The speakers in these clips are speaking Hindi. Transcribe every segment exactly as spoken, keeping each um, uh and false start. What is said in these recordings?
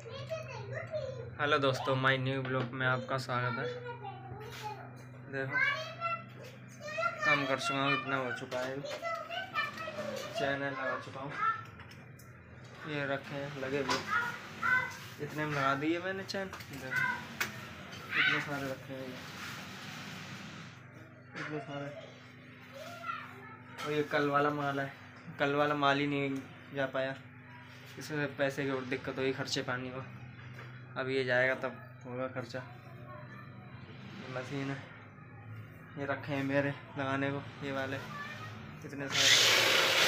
हेलो दोस्तों, माय न्यू ब्लॉग में आपका स्वागत है। देखो काम कर चुका हूँ, इतना हो चुका है। चैनल लगा चुका हूँ, ये रखे हैं लगे हुए, इतने में लगा दिए मैंने चैन। देखो इतने सारे रखे हैं, इतने सारे। और ये कल वाला माल है, कल वाला माल ही नहीं जा पाया, इसमें पैसे की और दिक्कत हुई, खर्चे पानी को। अब ये जाएगा तब होगा खर्चा। ये मशीन है, ये रखे हैं मेरे लगाने को, ये वाले इतने सारे।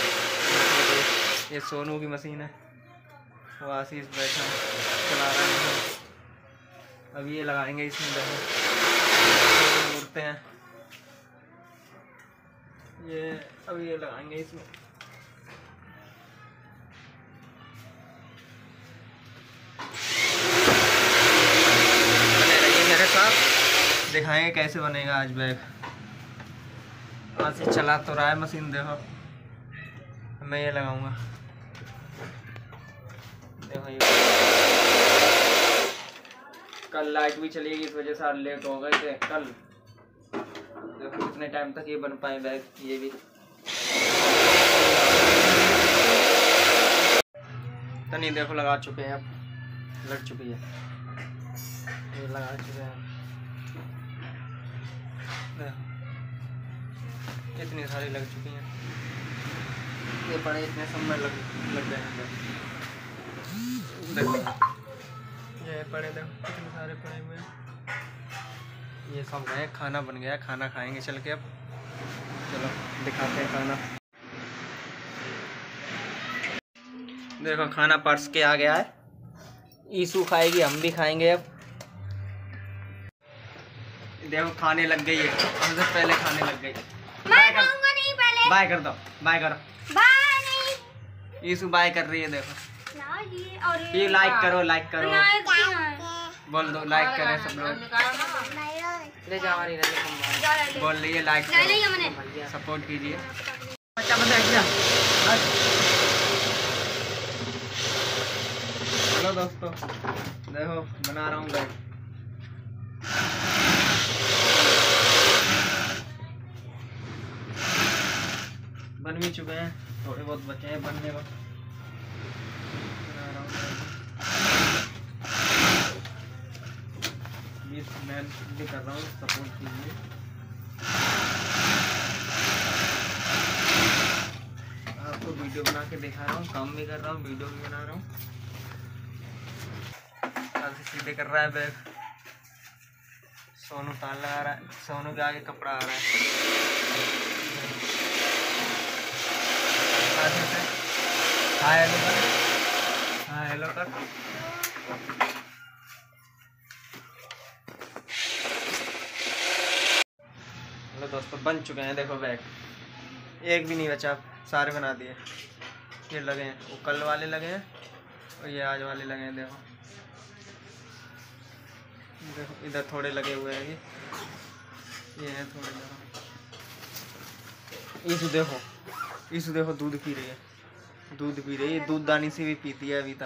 ये सोनू की मशीन है, वो आशीष बैठा चला रहा है। अब ये लगाएंगे इसमें, देखो उड़ते हैं ये। अब ये लगाएंगे इसमें। दिखाएंगे कैसे बनेगा आज बैग। आज से चला तो रहा है मशीन, देखो मैं ये लगाऊंगा। देखो ये कल लाइट भी चलेगी, इस वजह से आज लेट हो गए थे कल। देखो कितने टाइम तक ये बन पाए बैग। ये भी तो नहीं, देखो लगा चुके हैं, अब लग चुकी है, ये लगा चुके हैं। इतनी सारी लग चुकी हैं, ये पड़े इतने सब में लग लग गए हैं। देखो ये पड़े, देखो इतने सारे पड़े हुए हैं। ये सब गए, खाना बन गया, खाना खाएंगे चल के। अब चलो दिखाते हैं खाना। देखो खाना पर्स के आ गया है, ईसू खाएगी, हम भी खाएंगे। अब देखो खाने लग गई है, हमसे पहले खाने लग गई। बाय कर, नहीं पहले बाय कर दो, बाय करो। बाय नहीं, ईसू बाय कर रही है। देखो ना ये, और ये, ये लाइक करो, लाइक करो, बोल दो लाइक करें सब लोग। बोल रही है लाइक करो, सपोर्ट कीजिए। हेलो दोस्तों, देखो बना रहा हूँ बैग। बन भी चुके हैं, थोड़े बहुत बचे हैं बनने को। मैं भी कर रहा हूँ, सपोर्ट कीजिए। आपको वीडियो बना के दिखा रहा हूँ, काम भी कर रहा हूँ, वीडियो भी बना रहा हूँ। ऐसे सीधे कर रहा है बैग। सोनू ताल लगा रहा है, सोनू के आगे कपड़ा आ रहा है। हाय हेलो कर, हाय हेलो कर। हेलो दोस्तों, बन चुके हैं। देखो बैग एक भी नहीं बचा, सारे बना दिए। ये लगे हैं, वो कल वाले लगे हैं और ये आज वाले लगे हैं। देखो देखो इधर थोड़े लगे हुए हैं, ये ये हैं थोड़े। देखो ईसु देखो, ईसु देखो दूध पी रही है, दूध पी रही है, दूध दानी से भी पीती है अभी तक।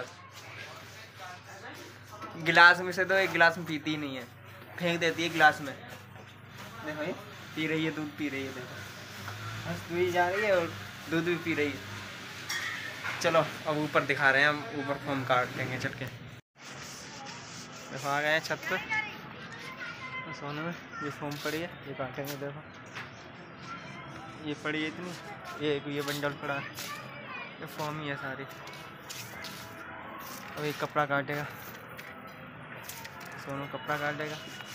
गिलास में से तो एक गिलास में पीती ही नहीं है, फेंक देती है गिलास में। देखो ये पी रही है, दूध पी रही है। देखो हंस भी जा रही है और दूध भी पी रही है। चलो अब ऊपर दिखा रहे हैं हम, ऊपर फोम काट देंगे चल के। देखो आ गए हैं छत पे, सोने में ये फोम पड़ी है, ये काटेंगे। देखो ये पड़ी है इतनी, ये ये बंडल पड़ा है, ये फॉर्म ही है सारी। अब एक कपड़ा काटेगा, सोनू कपड़ा काटेगा।